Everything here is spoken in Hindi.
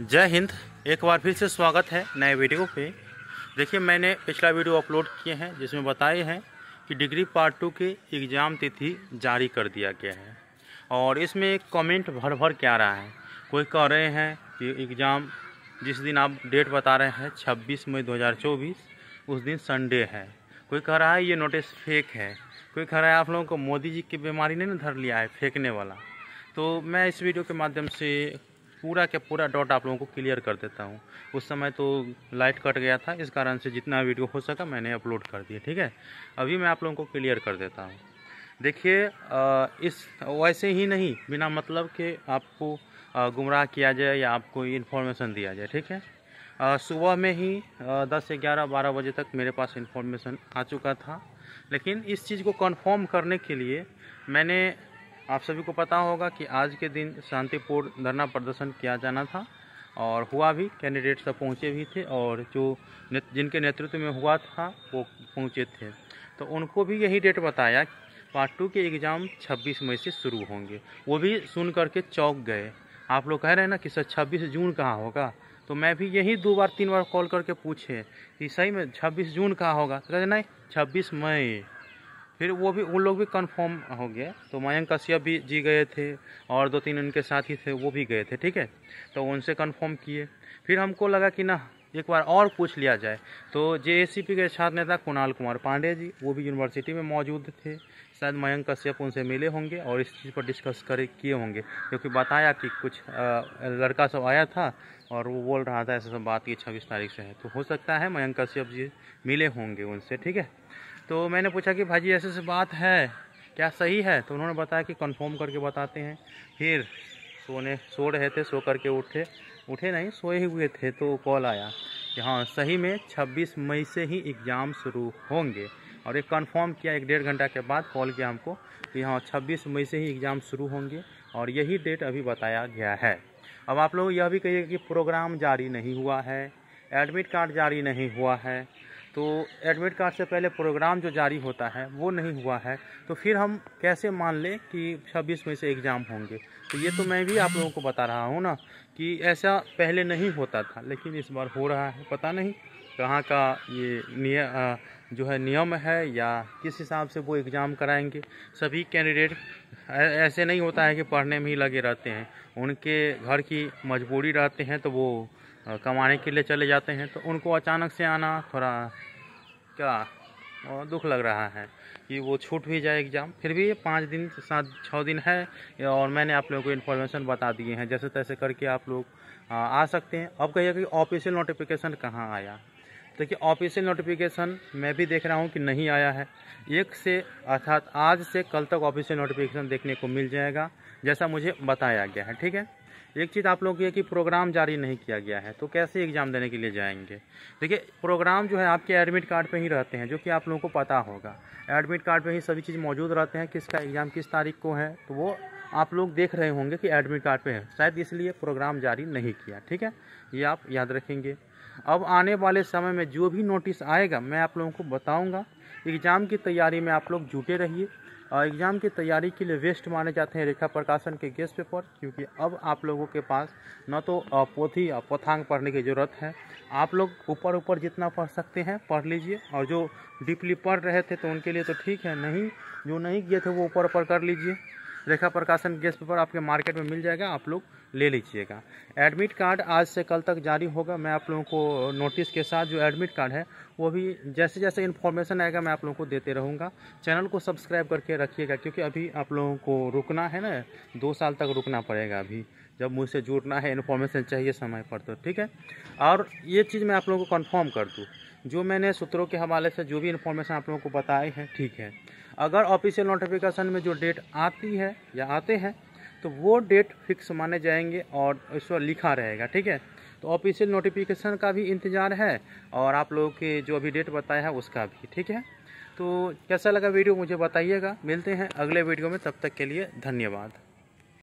जय हिंद। एक बार फिर से स्वागत है नए वीडियो पे। देखिए, मैंने पिछला वीडियो अपलोड किए हैं जिसमें बताए हैं कि डिग्री पार्ट 2 के एग्ज़ाम तिथि जारी कर दिया गया है। और इसमें एक कमेंट भर भर के आ रहा है। कोई कह रहे हैं कि एग्ज़ाम जिस दिन आप डेट बता रहे हैं 26 मई 2024 उस दिन संडे है। कोई कह रहा है ये नोटिस फेक है। कोई कह रहा है आप लोगों को मोदी जी की बीमारी नहीं ना धर लिया है फेंकने वाला। तो मैं इस वीडियो के माध्यम से पूरा के पूरा डाउट आप लोगों को क्लियर कर देता हूँ। उस समय तो लाइट कट गया था, इस कारण से जितना वीडियो हो सका मैंने अपलोड कर दिया। ठीक है, अभी मैं आप लोगों को क्लियर कर देता हूँ। देखिए, इस वैसे ही नहीं बिना मतलब के आपको गुमराह किया जाए या आपको इन्फॉर्मेशन दिया जाए। ठीक है, सुबह में ही 10 से 11 12 बजे तक मेरे पास इन्फॉर्मेशन आ चुका था। लेकिन इस चीज़ को कंफर्म करने के लिए मैंने, आप सभी को पता होगा कि आज के दिन शांतिपूर्ण धरना प्रदर्शन किया जाना था और हुआ भी। कैंडिडेट सब पहुँचे भी थे और जो जिनके नेतृत्व में हुआ था वो पहुँचे थे। तो उनको भी यही डेट बताया, पार्ट 2 के एग्ज़ाम 26 मई से शुरू होंगे। वो भी सुन करके चौंक गए। आप लोग कह रहे हैं ना कि सर 26 जून कहाँ होगा, तो मैं भी यही 2 बार 3 बार कॉल करके पूछे कि सही में 26 जून कहाँ होगा, तो कहते नहीं 26 मई। फिर वो भी उन लोग भी कंफर्म हो गए। तो मयंक कश्यप भी जी गए थे और 2-3 उनके साथी थे वो भी गए थे। ठीक है, तो उनसे कंफर्म किए। फिर हमको लगा कि ना एक बार और पूछ लिया जाए। तो जेएसीपी के छात्र नेता कुणाल कुमार पांडे जी वो भी यूनिवर्सिटी में मौजूद थे। शायद मयंक कश्यप उनसे मिले होंगे और इस चीज़ पर डिस्कस किए होंगे, क्योंकि बताया कि कुछ लड़का सब आया था और वो बोल रहा था ऐसे सब बात की 26 तारीख से है। तो हो सकता है मयंक कश्यप जी मिले होंगे उनसे। ठीक है, तो मैंने पूछा कि भाजी ऐसे बात है क्या, सही है? तो उन्होंने बताया कि कंफर्म करके बताते हैं। फिर सो रहे थे, सो करके उठे नहीं, सोए ही हुए थे, तो कॉल आया कि हाँ सही में 26 मई से ही एग्ज़ाम शुरू होंगे। और एक कंफर्म किया 1-1.5 घंटा के बाद कॉल किया हमको कि हाँ 26 मई से ही एग्ज़ाम शुरू होंगे और यही डेट अभी बताया गया है। अब आप लोग यह भी कहिए कि प्रोग्राम जारी नहीं हुआ है, एडमिट कार्ड जारी नहीं हुआ है। तो एडमिट कार्ड से पहले प्रोग्राम जो जारी होता है वो नहीं हुआ है, तो फिर हम कैसे मान लें कि 26 मई से एग्ज़ाम होंगे? तो ये तो मैं भी आप लोगों को बता रहा हूँ ना कि ऐसा पहले नहीं होता था, लेकिन इस बार हो रहा है। पता नहीं कहाँ का ये जो है नियम है या किस हिसाब से वो एग्ज़ाम कराएंगे। सभी कैंडिडेट ऐसे नहीं होता है कि पढ़ने में ही लगे रहते हैं, उनके घर की मजबूरी रहते हैं तो वो कमाने के लिए चले जाते हैं। तो उनको अचानक से आना थोड़ा क्या दुख लग रहा है कि वो छूट भी जाए एग्ज़ाम। फिर भी 5 दिन 7-6 दिन है और मैंने आप लोगों को इन्फॉर्मेशन बता दिए हैं। जैसे तैसे करके आप लोग आ सकते हैं। अब कहिए कि ऑफिशियल नोटिफिकेशन कहाँ आया? देखिए, ऑफिशियल नोटिफिकेशन मैं भी देख रहा हूँ कि नहीं आया है। 1 से अर्थात आज से कल तक ऑफिशियल नोटिफिकेशन देखने को मिल जाएगा जैसा मुझे बताया गया है। ठीक है, एक चीज़ आप लोग ये कि प्रोग्राम जारी नहीं किया गया है, तो कैसे एग्ज़ाम देने के लिए जाएंगे? देखिए, प्रोग्राम जो है आपके एडमिट कार्ड पे ही रहते हैं, जो कि आप लोगों को पता होगा। एडमिट कार्ड पे ही सभी चीज़ मौजूद रहते हैं, किसका एग्ज़ाम किस तारीख को है, तो वो आप लोग देख रहे होंगे कि एडमिट कार्ड पे है। शायद इसलिए प्रोग्राम जारी नहीं किया। ठीक है, ये आप याद रखेंगे। अब आने वाले समय में जो भी नोटिस आएगा मैं आप लोगों को बताऊँगा। एग्ज़ाम की तैयारी में आप लोग जुटे रहिए। एग्ज़ाम की तैयारी के लिए वेस्ट माने जाते हैं रेखा प्रकाशन के गेस्ट पेपर, क्योंकि अब आप लोगों के पास न तो पोथी पौथांग पढ़ने की ज़रूरत है। आप लोग ऊपर जितना पढ़ सकते हैं पढ़ लीजिए, और जो डीपली पढ़ रहे थे तो उनके लिए तो ठीक है, नहीं जो नहीं किए थे वो ऊपर कर लीजिए। रेखा प्रकाशन गेस्ट पेपर आपके मार्केट में मिल जाएगा, आप लोग ले लीजिएगा। एडमिट कार्ड आज से कल तक जारी होगा। मैं आप लोगों को नोटिस के साथ जो एडमिट कार्ड है वो भी जैसे जैसे इन्फॉर्मेशन आएगा मैं आप लोगों को देते रहूँगा। चैनल को सब्सक्राइब करके रखिएगा, क्योंकि अभी आप लोगों को रुकना है ना, 2 साल तक रुकना पड़ेगा अभी, जब मुझसे जुड़ना है, इन्फॉर्मेशन चाहिए समय पर। तो ठीक है, और ये चीज़ मैं आप लोगों को कन्फर्म कर दूँ, जो मैंने सूत्रों के हवाले से जो भी इन्फॉर्मेशन आप लोगों को बताए हैं, ठीक है। अगर ऑफिशियल नोटिफिकेशन में जो डेट आती है या आते हैं तो वो डेट फिक्स माने जाएंगे और इस पर लिखा रहेगा। ठीक है, तो ऑफिशियल नोटिफिकेशन का भी इंतज़ार है और आप लोगों के जो अभी डेट बताया है उसका भी। ठीक है, तो कैसा लगा वीडियो मुझे बताइएगा। मिलते हैं अगले वीडियो में, तब तक के लिए धन्यवाद।